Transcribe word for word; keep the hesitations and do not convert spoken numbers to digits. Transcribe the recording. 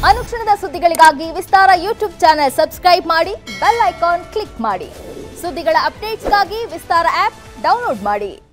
ಅನುಕ್ಷಣದ ಸುದ್ದಿಗಳಿಗಾಗಿ Vistara YouTube channel subscribe ಮಾಡಿ, ಬೆಲ್ ಐಕಾನ್ ಕ್ಲಿಕ್ ಮಾಡಿ. ಸುದ್ದಿಗಳ ಅಪ್ಡೇಟ್ಸ್ಗಾಗಿ ವಿಸ್ತಾರ ಆಪ್ ಡೌನ್ಲೋಡ್ ಮಾಡಿ.